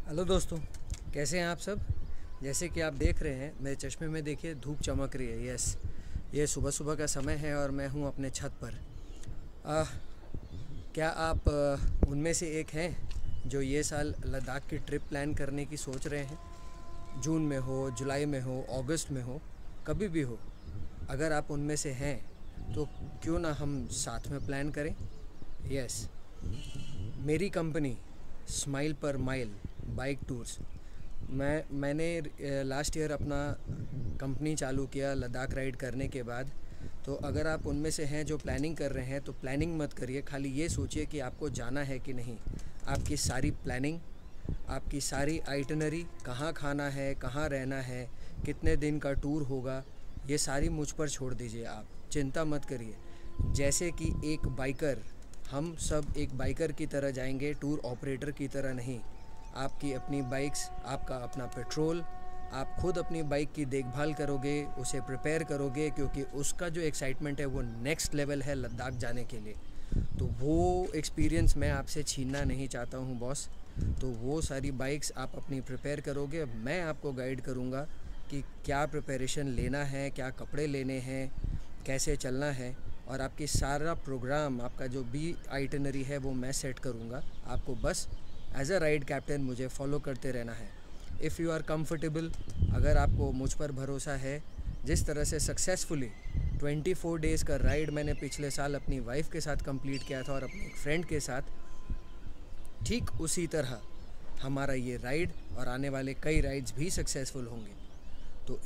Hello दोस्तों, कैसे हैं आप सब। जैसे कि आप देख रहे हैं मेरे चश्मे में देखिए धूप चमक रही है। यस, ये सुबह सुबह का समय है और मैं हूं अपने छत पर। आ, क्या आप उनमें से एक हैं जो ये साल लद्दाख की ट्रिप प्लान करने की सोच रहे हैं? जून में हो, जुलाई में हो, अगस्त में हो, कभी भी हो। अगर आप उनमें से हैं तो क्यों ना हम साथ में प्लान करें। यस, मेरी company smile per mile bike tours, मैंने लास्ट ईयर अपना कंपनी चालू किया लद्दाख राइड करने के बाद। तो अगर आप उनमें से हैं जो प्लानिंग कर रहे हैं तो प्लानिंग मत करिए, खाली ये सोचिए कि आपको जाना है कि नहीं। आपकी सारी प्लानिंग, आपकी सारी आइटनरी, कहाँ खाना है, कहाँ रहना है, कितने दिन का टूर होगा, ये सारी मुझ पर छोड़ दीजिए। आप चिंता मत करिए। जैसे कि एक बाइकर, हम सब एक बाइकर की तरह जाएंगे, टूर ऑपरेटर की तरह नहीं। आपकी अपनी बाइक्स, आपका अपना पेट्रोल, आप खुद अपनी बाइक की देखभाल करोगे, उसे प्रिपेयर करोगे, क्योंकि उसका जो एक्साइटमेंट है वो नेक्स्ट लेवल है लद्दाख जाने के लिए। तो वो एक्सपीरियंस मैं आपसे छीनना नहीं चाहता हूँ बॉस। तो वो सारी बाइक्स आप अपनी प्रिपेयर करोगे, मैं आपको गाइड करूँगा कि क्या प्रिपरेशन लेना है, क्या कपड़े लेने हैं, कैसे चलना है। और आपकी सारा प्रोग्राम, आपका जो भी आइटनरी है वो मैं सेट करूँगा। आपको बस एज अ राइड कैप्टन मुझे फॉलो करते रहना है। इफ़ यू आर कंफर्टेबल, अगर आपको मुझ पर भरोसा है, जिस तरह से सक्सेसफुली 24 डेज़ का राइड मैंने पिछले साल अपनी वाइफ के साथ कंप्लीट किया था और अपने एक फ्रेंड के साथ, ठीक उसी तरह हमारा ये राइड और आने वाले कई राइड्स भी सक्सेसफुल होंगे। तो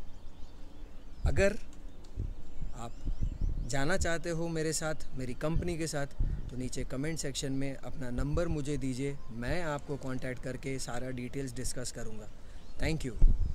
अगर आप जाना चाहते हो मेरे साथ, मेरी कंपनी के साथ, तो नीचे कमेंट सेक्शन में अपना नंबर मुझे दीजिए। मैं आपको कांटेक्ट करके सारा डिटेल्स डिस्कस करूँगा। Thank you.